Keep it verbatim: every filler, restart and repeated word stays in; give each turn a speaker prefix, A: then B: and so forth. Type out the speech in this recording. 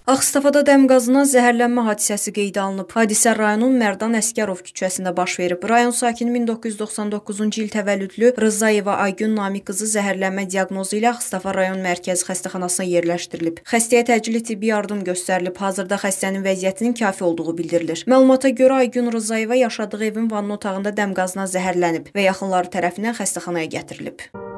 A: Ağstafada dəm qazından zəhərlənmə hadisəsi qeydə alınıb. Hadisə rayonun Mərdan Əsgərov küçəsində baş verib. Rayon sakini min doqquz yüz doxsan doqquzuncu il təvəllüdlü Rızayeva Aygün Namiq qızı zəhərlənmə diaqnozu ilə Ağstafa rayon mərkəzi xəstəxanasına yerləşdirilib. Xəstəyə təcili tibbi yardım göstərilib. Hazırda xəstənin vəziyyətinin kafi olduğu bildirilir. Məlumata görə Aygün Rızayeva yaşadığı evin vanna otağında dəm qazına zəhərlənib və yaxınları tərəfindən xəstəxanaya gətirilib.